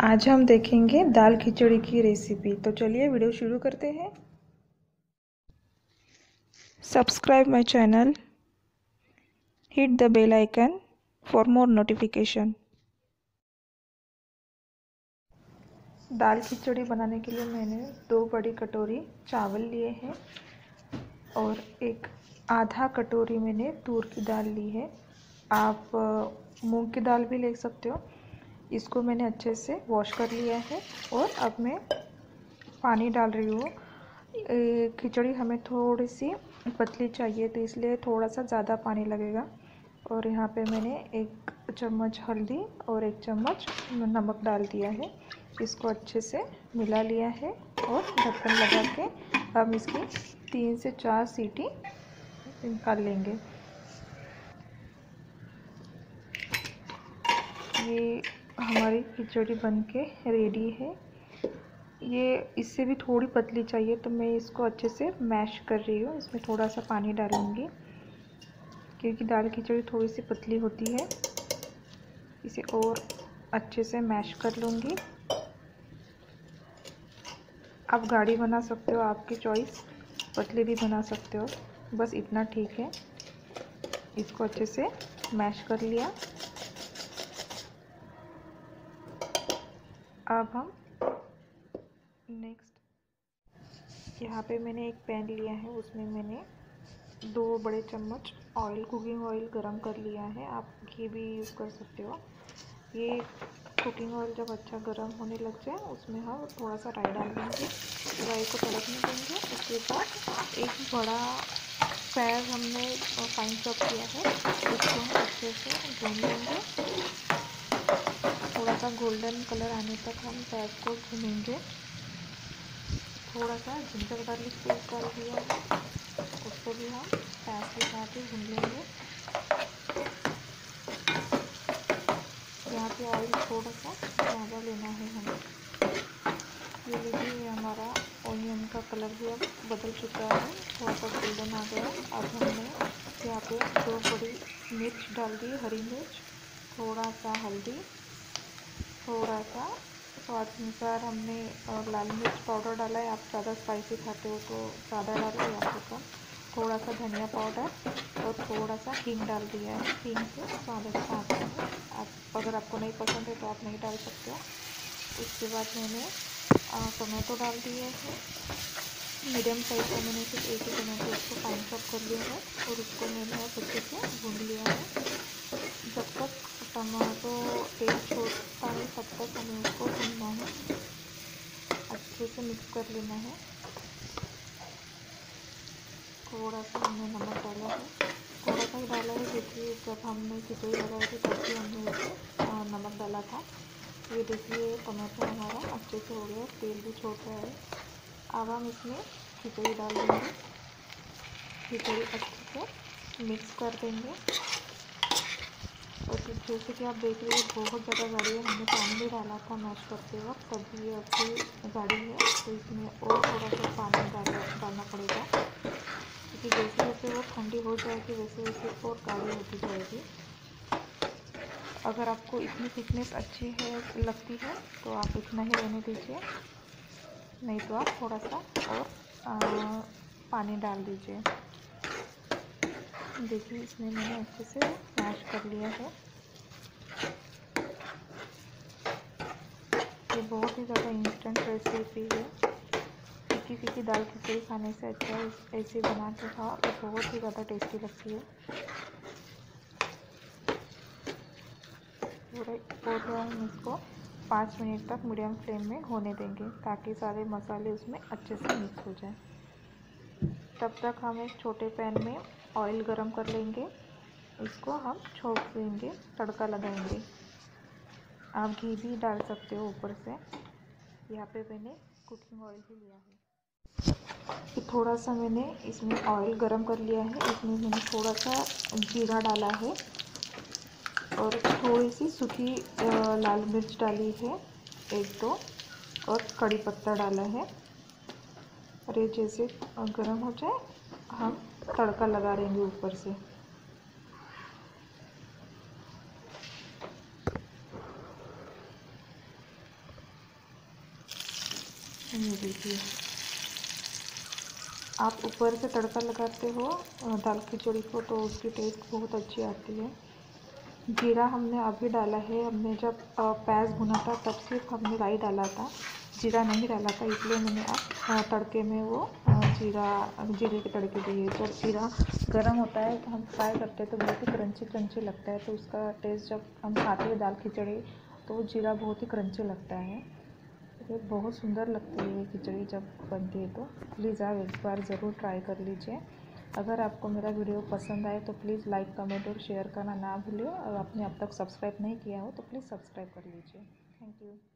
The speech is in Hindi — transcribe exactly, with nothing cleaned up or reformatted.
आज हम देखेंगे दाल खिचड़ी की रेसिपी। तो चलिए वीडियो शुरू करते हैं। Subscribe my channel, hit the bell icon for more notification. दाल खिचड़ी बनाने के लिए मैंने दो बड़ी कटोरी चावल लिए हैं और एक आधा कटोरी मैंने तूर की दाल ली है। आप मूंग की दाल भी ले सकते हो। इसको मैंने अच्छे से वॉश कर लिया है और अब मैं पानी डाल रही हूँ। खिचड़ी हमें थोड़ी सी पतली चाहिए तो इसलिए थोड़ा सा ज़्यादा पानी लगेगा। और यहाँ पे मैंने एक चम्मच हल्दी और एक चम्मच नमक डाल दिया है। इसको अच्छे से मिला लिया है और ढक्कन लगा के हम इसकी तीन से चार सीटी निकाल लेंगे। ये हमारी खिचड़ी बनके रेडी है। ये इससे भी थोड़ी पतली चाहिए तो मैं इसको अच्छे से मैश कर रही हूँ। इसमें थोड़ा सा पानी डालूँगी क्योंकि दाल खिचड़ी थोड़ी सी पतली होती है। इसे और अच्छे से मैश कर लूँगी। आप गाढ़ी बना सकते हो, आपकी चॉइस, पतली भी बना सकते हो, बस इतना ठीक है। इसको अच्छे से मैश कर लिया। अब हम नेक्स्ट यहाँ पे मैंने एक पैन लिया है, उसमें मैंने दो बड़े चम्मच ऑयल, कुकिंग ऑयल गरम कर लिया है। आप घी भी यूज़ कर सकते हो। ये कुकिंग ऑयल जब अच्छा गरम होने लग जाए उसमें हम थोड़ा सा राई डाल देंगे। राई को तड़कने देंगे। उसके बाद एक बड़ा प्याज हमने फाइन चॉप किया है, उसको हम अच्छे से भून लेंगे। थोड़ा सा गोल्डन कलर आने तक हम प्याज को भूनेंगे। थोड़ा सा जिंजर गार्लिक पेस्ट डाल दिया है, उसको भी हम प्याज के साथ ही भून लेंगे। यहाँ पे ऑयल थोड़ा सा ज़्यादा लेना है हमें। ये देखिए हमारा ऑनियन का कलर भी अब बदल चुका है, थोड़ा सा गोल्डन आ गया। अब हमने यहाँ पे दो बड़ी मिर्च डाल दी, हरी मिर्च, थोड़ा सा हल्दी, थोड़ा सा स्वाद अनुसार हमने लाल मिर्च पाउडर डाला है। आप ज़्यादा स्पाइसी खाते हो तो ज़्यादा डालो या फिर कम। थोड़ा सा धनिया पाउडर और थोड़ा सा हींग डाल दिया है। हींग से स्वाद अच्छा आता है। आप अगर आपको नहीं पसंद है तो आप नहीं डाल सकते हो। उसके बाद मैंने टमाटो डाल दिए है। मीडियम साइज का मैंने सिर्फ एक ही टमाटो उसको फाइन चॉप कर लिया है और उसको मैंने अब अच्छे से भून लिया है। जब तक टमाटो तेल छोड़ता है तब तक हमें उसको भूनना है, अच्छे से मिक्स कर लेना है। थोड़ा सा हमने नमक डाला है, थोड़ा सा ही डाला है क्योंकि जब हमने खिचड़ी लगाई थी तब भी हमने उसमें नमक डाला था। ये देखिए टमाटो हमारा अच्छे से हो गया, तेल भी छोड़ रहा है। अब हम इसमें खिचड़ी डाल देंगे। खिचड़ी अच्छे से मिक्स कर देंगे। और जैसे कि आप देख रहे हैं बहुत ज़्यादा गाढ़ी है। हमने पानी भी डाला था मैश करते वक्त, तब ये अच्छी गाढ़ी है तो इसमें और थोड़ा सा पानी डाल डालना पड़ेगा क्योंकि जैसे जैसे वो ठंडी हो जाएगी वैसे वैसे और गाढ़ी होती जाएगी। अगर आपको इतनी थिकनेस अच्छी है लगती है तो आप इतना ही रहने दीजिए, नहीं तो आप थोड़ा सा और आ, पानी डाल दीजिए। देखिए इसमें मैंने अच्छे से मैश कर लिया है। ये बहुत ही ज़्यादा इंस्टेंट रेसिपी है। फीकी फीकी दाल खिचड़ी खाने से अच्छा है ऐसे बना के खाओ तो बहुत ही ज़्यादा टेस्टी लगती है। और हम इसको पाँच मिनट तक मीडियम फ्लेम में होने देंगे ताकि सारे मसाले उसमें अच्छे से मिक्स हो जाए। तब तक हम एक छोटे पैन में ऑयल गरम कर लेंगे। इसको हम छोड़ देंगे, तड़का लगाएंगे। आप घी भी डाल सकते हो ऊपर से। यहाँ पे मैंने कुकिंग ऑयल ही लिया है। थोड़ा सा मैंने इसमें ऑयल गरम कर लिया है। इसमें मैंने थोड़ा सा जीरा डाला है और थोड़ी सी सूखी लाल मिर्च डाली है, एक दो, और कड़ी पत्ता डाला है। और ये जैसे गरम हो जाए हम तड़का लगा देंगे ऊपर से। ये देखिए, आप ऊपर से तड़का लगाते हो दाल खिचड़ी को तो उसकी टेस्ट बहुत अच्छी आती है। जीरा हमने अभी डाला है, हमने जब प्याज भुना था तब सिर्फ हमने राई डाला था, जीरा नहीं डाला था, इसलिए मैंने अब तड़के में वो जीरा जीरे के तड़के दिए। जब जीरा गर्म होता है तो हम फ्राई करते हैं तो बहुत ही क्रंची क्रंची लगता है, तो उसका टेस्ट जब हम खाते हैं दाल खिचड़ी तो जीरा बहुत ही क्रंची लगता है। ये बहुत सुंदर लगती है ये खिचड़ी जब बनती है, तो प्लीज़ आप एक बार ज़रूर ट्राई कर लीजिए। अगर आपको मेरा वीडियो पसंद आए तो प्लीज़ लाइक कमेंट और शेयर करना ना भूलिए, और आपने अब तक सब्सक्राइब नहीं किया हो तो प्लीज़ सब्सक्राइब कर लीजिए। Thank you.